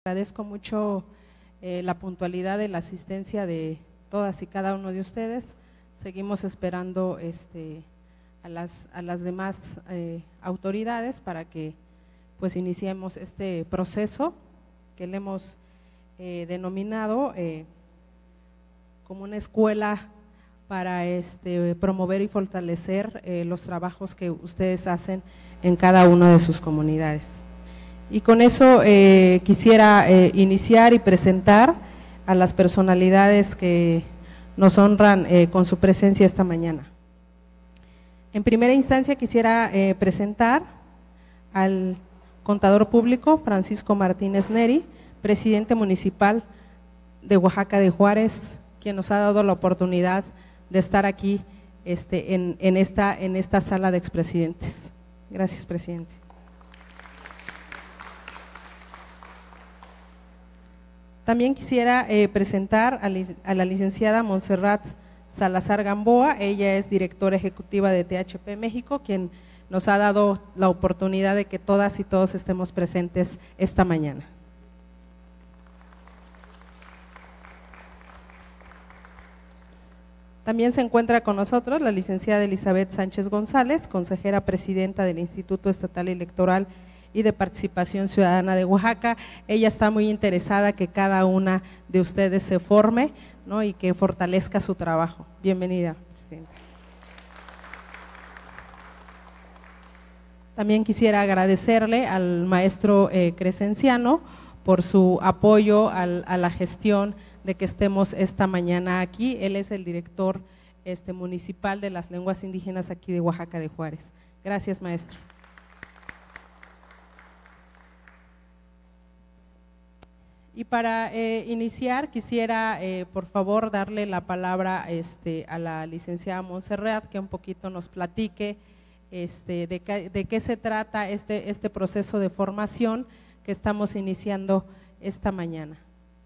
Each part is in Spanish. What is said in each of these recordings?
Agradezco mucho la puntualidad de la asistencia de todas y cada uno de ustedes. Seguimos esperando a las demás autoridades para que pues iniciemos este proceso que le hemos denominado como una escuela para promover y fortalecer los trabajos que ustedes hacen en cada una de sus comunidades. Y con eso quisiera iniciar y presentar a las personalidades que nos honran con su presencia esta mañana. En primera instancia quisiera presentar al contador público Francisco Martínez Neri, presidente municipal de Oaxaca de Juárez, quien nos ha dado la oportunidad de estar aquí en esta sala de expresidentes. Gracias, presidente. También quisiera presentar a la licenciada Montserrat Salazar Gamboa. Ella es directora ejecutiva de THP México, quien nos ha dado la oportunidad de que todas y todos estemos presentes esta mañana. También se encuentra con nosotros la licenciada Elizabeth Sánchez González, consejera presidenta del Instituto Estatal Electoral y de Participación Ciudadana de Oaxaca. Ella está muy interesada que cada una de ustedes se forme, ¿no?, y que fortalezca su trabajo. Bienvenida, presidenta. También quisiera agradecerle al maestro Crescenciano por su apoyo a la gestión de que estemos esta mañana aquí. Él es el director municipal de las lenguas indígenas aquí de Oaxaca de Juárez. Gracias, maestro. Y para iniciar quisiera por favor darle la palabra a la licenciada Montserrat, que un poquito nos platique de qué se trata este proceso de formación que estamos iniciando esta mañana.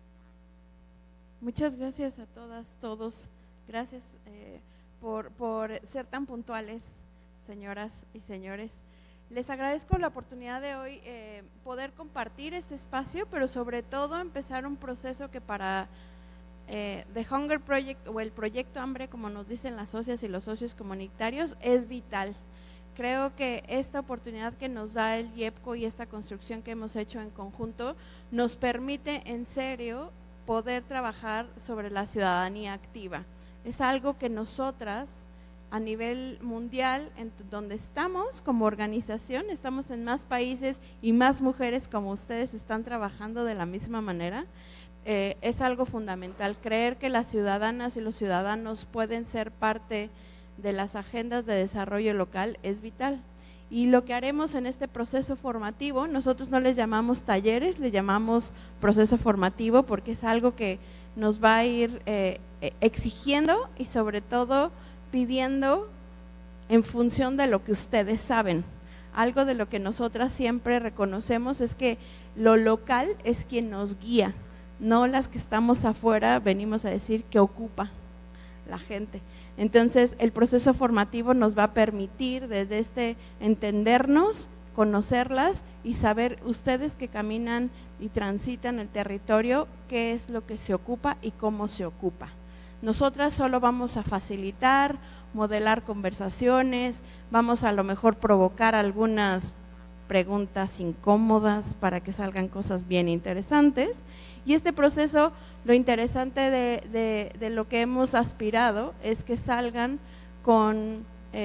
Muchas gracias a todas, todos. Gracias por ser tan puntuales, señoras y señores. Les agradezco la oportunidad de hoy poder compartir este espacio, pero sobre todo empezar un proceso que para The Hunger Project o el Proyecto Hambre, como nos dicen las socias y los socios comunitarios, es vital. Creo que esta oportunidad que nos da el IEPCO y esta construcción que hemos hecho en conjunto nos permite en serio poder trabajar sobre la ciudadanía activa. Es algo que nosotras a nivel mundial, en donde estamos como organización, estamos en más países y más mujeres como ustedes están trabajando de la misma manera, es algo fundamental. Creer que las ciudadanas y los ciudadanos pueden ser parte de las agendas de desarrollo local es vital. Y lo que haremos en este proceso formativo, nosotros no les llamamos talleres, le llamamos proceso formativo porque es algo que nos va a ir exigiendo y sobre todo pidiendo en función de lo que ustedes saben. Algo de lo que nosotras siempre reconocemos es que lo local es quien nos guía, no las que estamos afuera venimos a decir que ocupa la gente. Entonces el proceso formativo nos va a permitir desde entendernos, conocerlas y saber ustedes que caminan y transitan el territorio, qué es lo que se ocupa y cómo se ocupa. Nosotras solo vamos a facilitar, modelar conversaciones, vamos a lo mejor provocar algunas preguntas incómodas para que salgan cosas bien interesantes. Y este proceso, lo interesante de lo que hemos aspirado es que salgan con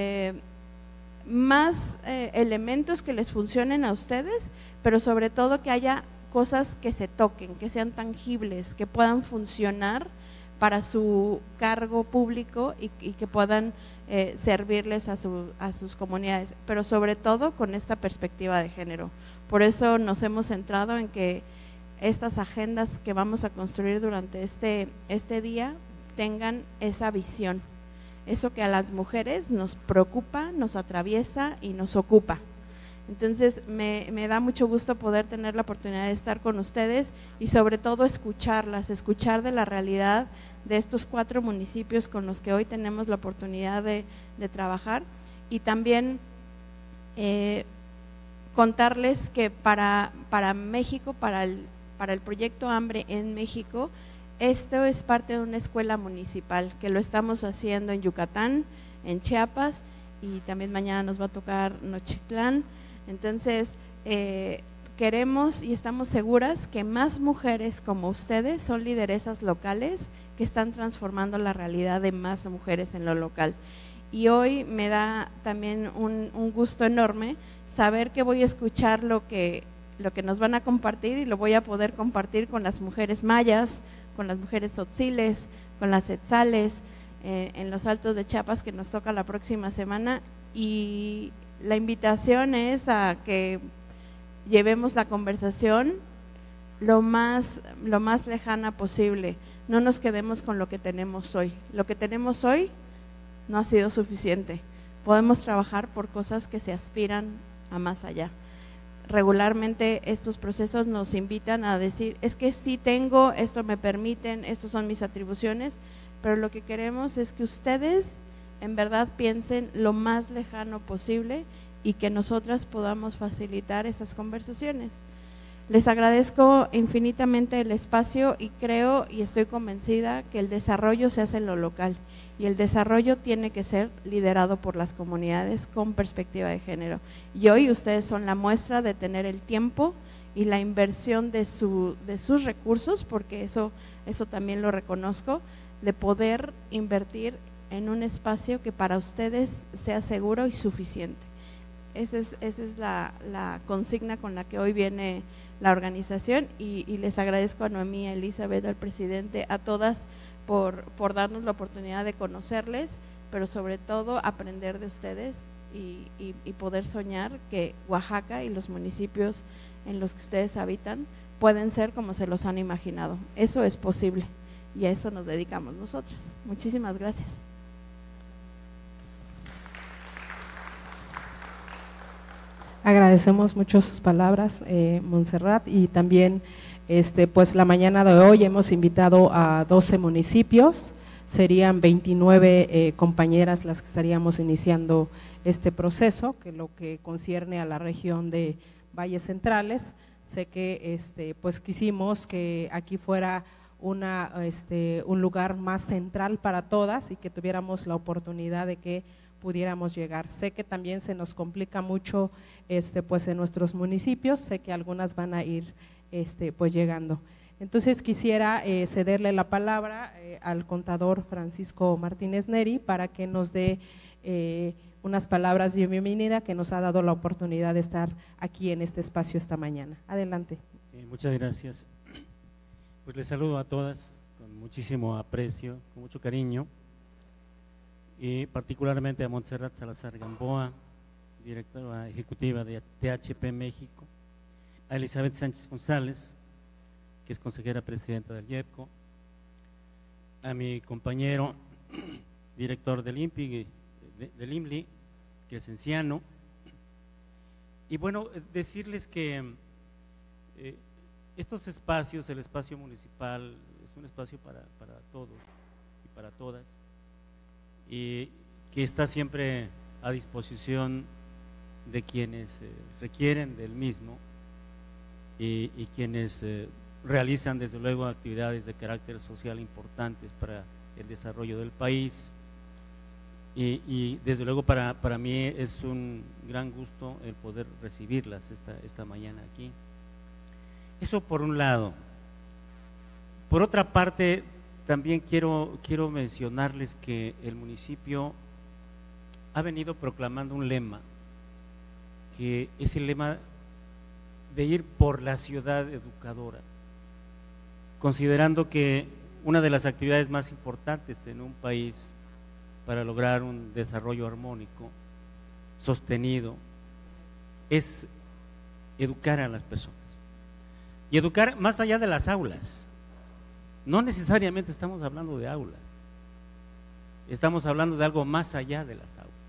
más elementos que les funcionen a ustedes, pero sobre todo que haya cosas que se toquen, que sean tangibles, que puedan funcionar para su cargo público y que puedan servirles a sus comunidades, pero sobre todo con esta perspectiva de género. Por eso nos hemos centrado en que estas agendas que vamos a construir durante este día tengan esa visión, eso que a las mujeres nos preocupa, nos atraviesa y nos ocupa. Entonces me da mucho gusto poder tener la oportunidad de estar con ustedes y sobre todo escucharlas, escuchar de la realidad de estos 4 municipios con los que hoy tenemos la oportunidad de trabajar y también contarles que para México, para para el proyecto Hambre en México. Esto es parte de una escuela municipal que lo estamos haciendo en Yucatán, en Chiapas, y también mañana nos va a tocar Nochitlán. Entonces, queremos y estamos seguras que más mujeres como ustedes son lideresas locales que están transformando la realidad de más mujeres en lo local. Y hoy me da también un gusto enorme saber que voy a escuchar lo que nos van a compartir, y lo voy a poder compartir con las mujeres mayas, con las mujeres tzotziles, con las etzales, en los Altos de Chiapas, que nos toca la próxima semana. Y la invitación es a que llevemos la conversación lo más lejana posible. No nos quedemos con lo que tenemos hoy. Lo que tenemos hoy no ha sido suficiente. Podemos trabajar por cosas que se aspiran a más allá. Regularmente estos procesos nos invitan a decir, es que sí tengo, esto me permiten, estos son mis atribuciones, pero lo que queremos es que ustedes en verdad piensen lo más lejano posible y que nosotras podamos facilitar esas conversaciones. Les agradezco infinitamente el espacio, y creo y estoy convencida que el desarrollo se hace en lo local, y el desarrollo tiene que ser liderado por las comunidades con perspectiva de género. Y hoy ustedes son la muestra de tener el tiempo y la inversión de sus recursos, porque eso también lo reconozco, de poder invertir en un espacio que para ustedes sea seguro y suficiente. Esa es la consigna con la que hoy viene la organización, y les agradezco a Noemí, a Elizabeth, al presidente, a todas por darnos la oportunidad de conocerles, pero sobre todo aprender de ustedes y poder soñar que Oaxaca y los municipios en los que ustedes habitan pueden ser como se los han imaginado. Eso es posible, y a eso nos dedicamos nosotras. Muchísimas gracias. Agradecemos mucho sus palabras, Montserrat, y también pues la mañana de hoy hemos invitado a 12 municipios, serían 29 compañeras las que estaríamos iniciando este proceso, que lo que concierne a la región de Valles Centrales. Sé que pues quisimos que aquí fuera un lugar más central para todas y que tuviéramos la oportunidad de que pudiéramos llegar. Sé que también se nos complica mucho pues en nuestros municipios, sé que algunas van a ir pues llegando. Entonces quisiera cederle la palabra al contador Francisco Martínez Neri para que nos dé unas palabras de bienvenida, que nos ha dado la oportunidad de estar aquí en este espacio esta mañana. Adelante. Sí, muchas gracias. Pues les saludo a todas con muchísimo aprecio, con mucho cariño, y particularmente a Montserrat Salazar Gamboa, directora ejecutiva de THP México, a Elizabeth Sánchez González, que es consejera presidenta del IEPCO, a mi compañero director del INPI, del IMLI, que es Enciano. Y bueno, decirles que estos espacios, el espacio municipal es un espacio para todos y para todas, y que está siempre a disposición de quienes requieren del mismo, y quienes realizan desde luego actividades de carácter social importantes para el desarrollo del país, y desde luego para mí es un gran gusto el poder recibirlas esta mañana aquí. Eso por un lado. Por otra parte, también quiero mencionarles que el municipio ha venido proclamando un lema, que es el lema de ir por la ciudad educadora, considerando que una de las actividades más importantes en un país para lograr un desarrollo armónico, sostenido, es educar a las personas. Y educar más allá de las aulas. No necesariamente estamos hablando de aulas, estamos hablando de algo más allá de las aulas.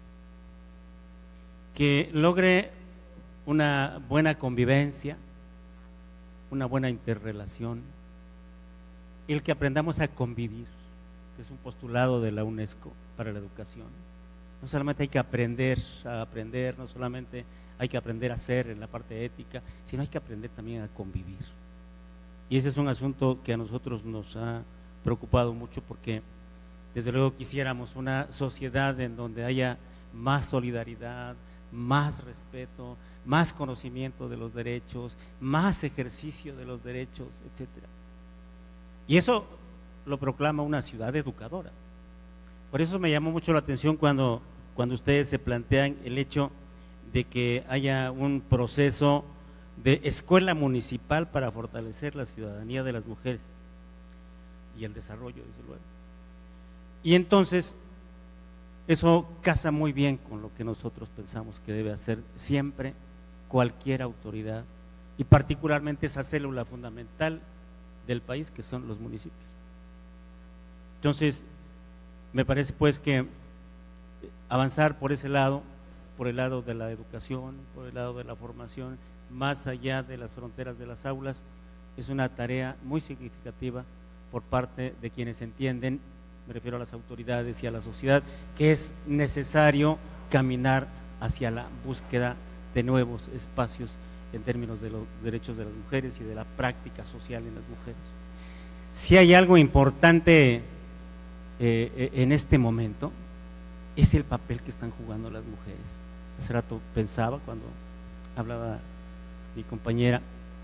Que logre una buena convivencia, una buena interrelación, el que aprendamos a convivir, que es un postulado de la UNESCO para la educación. No solamente hay que aprender a aprender, no solamente hay que aprender a ser en la parte ética, sino hay que aprender también a convivir. Y ese es un asunto que a nosotros nos ha preocupado mucho, porque desde luego quisiéramos una sociedad en donde haya más solidaridad, más respeto, más conocimiento de los derechos, más ejercicio de los derechos, etcétera. Y eso lo proclama una ciudad educadora. Por eso me llamó mucho la atención cuando ustedes se plantean el hecho de que haya un proceso de escuela municipal para fortalecer la ciudadanía de las mujeres y el desarrollo, desde luego. Y entonces eso casa muy bien con lo que nosotros pensamos que debe hacer siempre cualquier autoridad, y particularmente esa célula fundamental del país que son los municipios. Entonces me parece pues que avanzar por ese lado, por el lado de la educación, por el lado de la formación, más allá de las fronteras de las aulas, es una tarea muy significativa por parte de quienes entienden, me refiero a las autoridades y a la sociedad, que es necesario caminar hacia la búsqueda de nuevos espacios en términos de los derechos de las mujeres y de la práctica social en las mujeres. Si hay algo importante en este momento, es el papel que están jugando las mujeres. Hace rato pensaba, cuando hablaba mi compañera,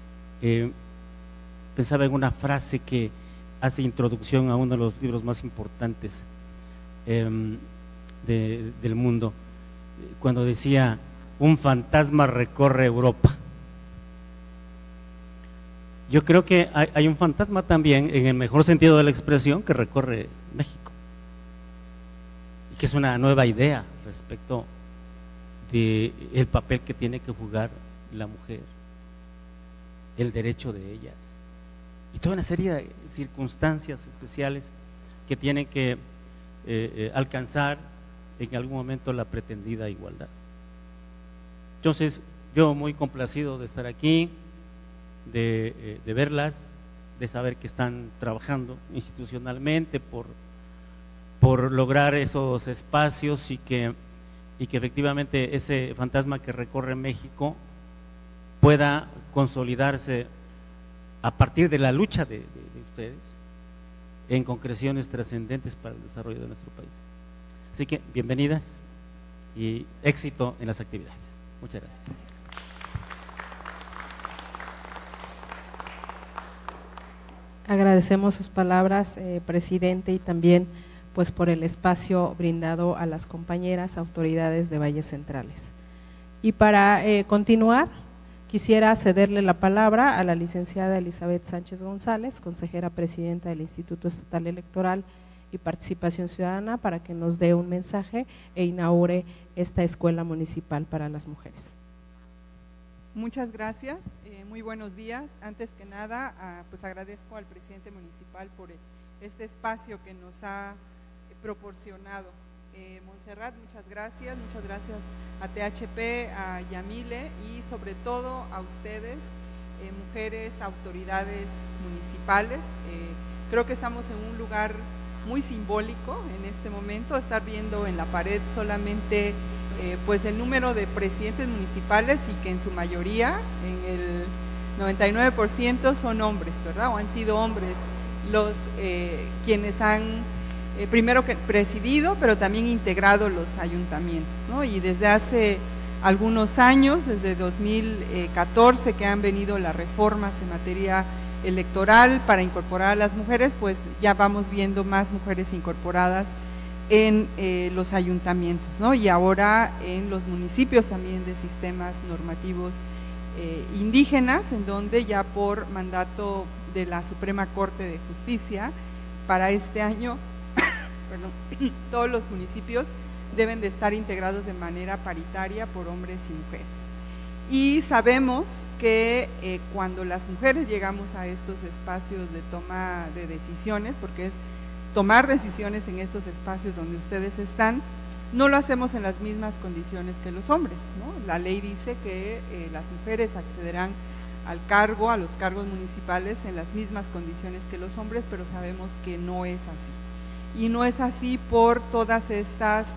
pensaba en una frase que hace introducción a uno de los libros más importantes del mundo, cuando decía: un fantasma recorre Europa. Yo creo que hay un fantasma también, en el mejor sentido de la expresión, que recorre México, y que es una nueva idea respecto del papel que tiene que jugar la mujer, el derecho de ellas, y toda una serie de circunstancias especiales que tienen que alcanzar en algún momento la pretendida igualdad. Entonces, yo muy complacido de estar aquí, de verlas, de saber que están trabajando institucionalmente por lograr esos espacios, y que efectivamente ese fantasma que recorre México pueda consolidarse a partir de la lucha de ustedes en concreciones trascendentes para el desarrollo de nuestro país. Así que bienvenidas y éxito en las actividades. Muchas gracias. Agradecemos sus palabras, presidente, y también pues por el espacio brindado a las compañeras autoridades de Valles Centrales. Y para continuar, quisiera cederle la palabra a la licenciada Elizabeth Sánchez González, consejera presidenta del Instituto Estatal Electoral y Participación Ciudadana, para que nos dé un mensaje e inaugure esta escuela municipal para las mujeres. Muchas gracias, muy buenos días. Antes que nada, pues agradezco al presidente municipal por este espacio que nos ha proporcionado. Montserrat, muchas gracias a THP, a Yamile y sobre todo a ustedes, mujeres, autoridades municipales. Creo que estamos en un lugar muy simbólico en este momento, estar viendo en la pared solamente pues el número de presidentes municipales, y que en su mayoría, en el 99% son hombres, ¿verdad? O han sido hombres los quienes han primero que presidido, pero también integrado los ayuntamientos, ¿no? Y desde hace algunos años, desde 2014 que han venido las reformas en materia electoral para incorporar a las mujeres, pues ya vamos viendo más mujeres incorporadas en los ayuntamientos, ¿no? Y ahora en los municipios también de sistemas normativos indígenas, en donde ya por mandato de la Suprema Corte de Justicia para este año perdón, todos los municipios deben de estar integrados de manera paritaria por hombres y mujeres. Y sabemos que cuando las mujeres llegamos a estos espacios de toma de decisiones, porque es tomar decisiones en estos espacios donde ustedes están, no lo hacemos en las mismas condiciones que los hombres, ¿no? La ley dice que las mujeres accederán al cargo, a los cargos municipales en las mismas condiciones que los hombres, pero sabemos que no es así. Y no es así por todas estas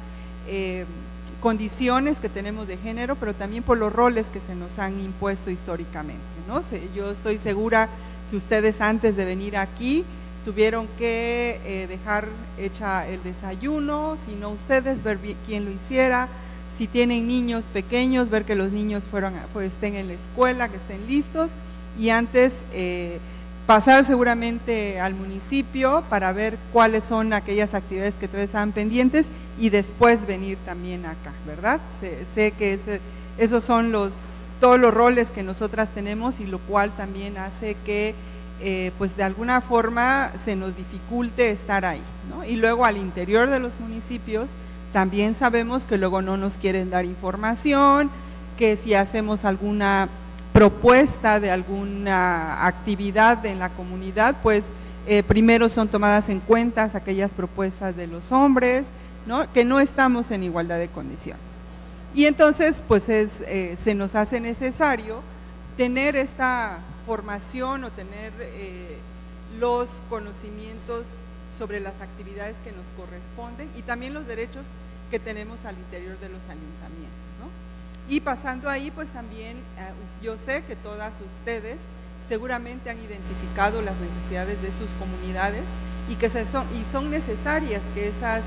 condiciones que tenemos de género, pero también por los roles que se nos han impuesto históricamente, ¿no? Yo estoy segura que ustedes antes de venir aquí tuvieron que dejar hecha el desayuno, si no ustedes, ver quién lo hiciera, si tienen niños pequeños, ver que los niños estén en la escuela, que estén listos, y antes pasar seguramente al municipio para ver cuáles son aquellas actividades que todavía están pendientes y después venir también acá, ¿verdad? Sé que esos son todos los roles que nosotras tenemos, y lo cual también hace que pues de alguna forma se nos dificulte estar ahí, ¿no? Y luego al interior de los municipios también sabemos que luego no nos quieren dar información, que si hacemos alguna propuesta de alguna actividad en la comunidad, pues primero son tomadas en cuenta aquellas propuestas de los hombres, ¿no? Que no estamos en igualdad de condiciones. Y entonces pues se nos hace necesario tener esta formación o tener los conocimientos sobre las actividades que nos corresponden y también los derechos que tenemos al interior de los ayuntamientos, ¿no? Y pasando ahí, pues también yo sé que todas ustedes seguramente han identificado las necesidades de sus comunidades y que son necesarias que esas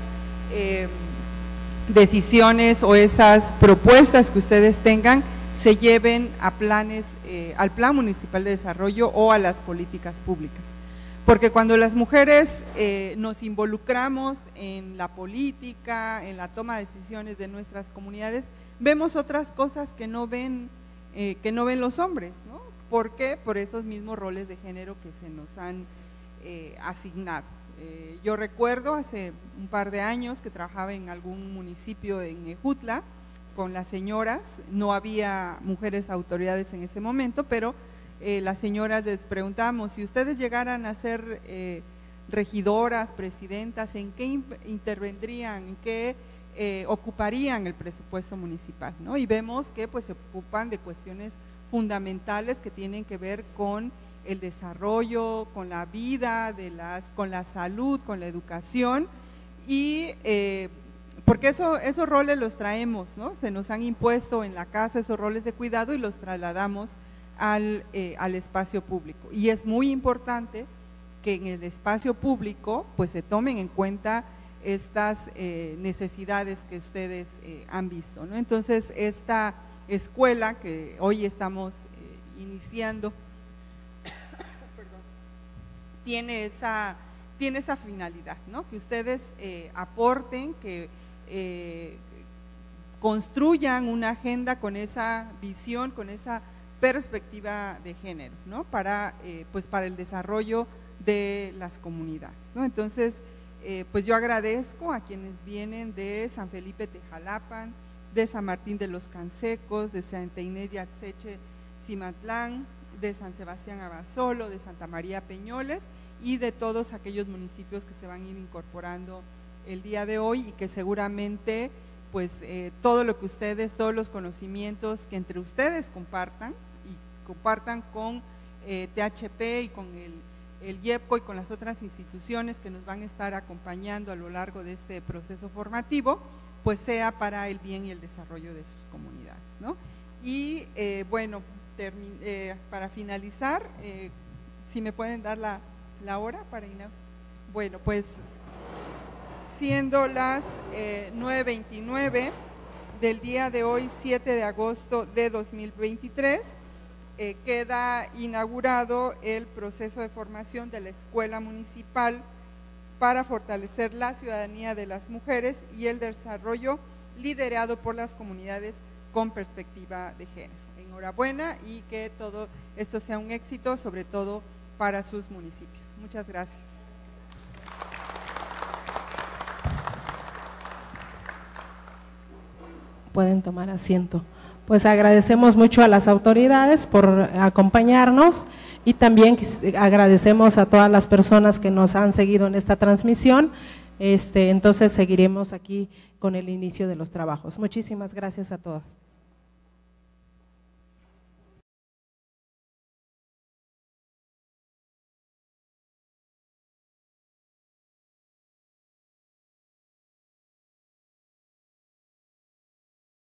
decisiones o esas propuestas que ustedes tengan se lleven a planes, al Plan Municipal de Desarrollo o a las políticas públicas. Porque cuando las mujeres nos involucramos en la política, en la toma de decisiones de nuestras comunidades, vemos otras cosas que no ven los hombres, ¿no? ¿Por qué? Por esos mismos roles de género que se nos han asignado. Yo recuerdo hace un par de años que trabajaba en algún municipio en Ejutla con las señoras, no había mujeres autoridades en ese momento, pero las señoras les preguntamos, si ustedes llegaran a ser regidoras, presidentas, ¿en qué intervendrían, en qué ocuparían el presupuesto municipal, ¿no? Y vemos que pues se ocupan de cuestiones fundamentales que tienen que ver con el desarrollo, con la vida, con la salud, con la educación, y porque esos roles los traemos, ¿no? Se nos han impuesto en la casa esos roles de cuidado y los trasladamos al espacio público. Y es muy importante que en el espacio público pues se tomen en cuenta estas necesidades que ustedes han visto, ¿no? Entonces esta escuela que hoy estamos iniciando tiene esa finalidad, ¿no? Que ustedes aporten, que construyan una agenda con esa visión, con esa perspectiva de género, ¿no? Para el desarrollo de las comunidades, ¿no? Entonces, pues yo agradezco a quienes vienen de San Felipe Tejalapan, de San Martín de los Cansecos, de Santa Inés de Atzeche, Cimatlán, de San Sebastián Abasolo, de Santa María Peñoles y de todos aquellos municipios que se van a ir incorporando el día de hoy y que seguramente pues todo lo que ustedes, todos los conocimientos que entre ustedes compartan y compartan con THP y con el IEPCO y con las otras instituciones que nos van a estar acompañando a lo largo de este proceso formativo, pues sea para el bien y el desarrollo de sus comunidades, ¿no? Y bueno, para finalizar, si me pueden dar la hora para inaugurar. Bueno, pues siendo las 9:29 del día de hoy, 7 de agosto de 2023, queda inaugurado el proceso de formación de la Escuela Municipal para fortalecer la ciudadanía de las mujeres y el desarrollo liderado por las comunidades con perspectiva de género. Enhorabuena y que todo esto sea un éxito, sobre todo para sus municipios. Muchas gracias. Pueden tomar asiento. Pues agradecemos mucho a las autoridades por acompañarnos y también agradecemos a todas las personas que nos han seguido en esta transmisión. Entonces seguiremos aquí con el inicio de los trabajos. Muchísimas gracias a todas.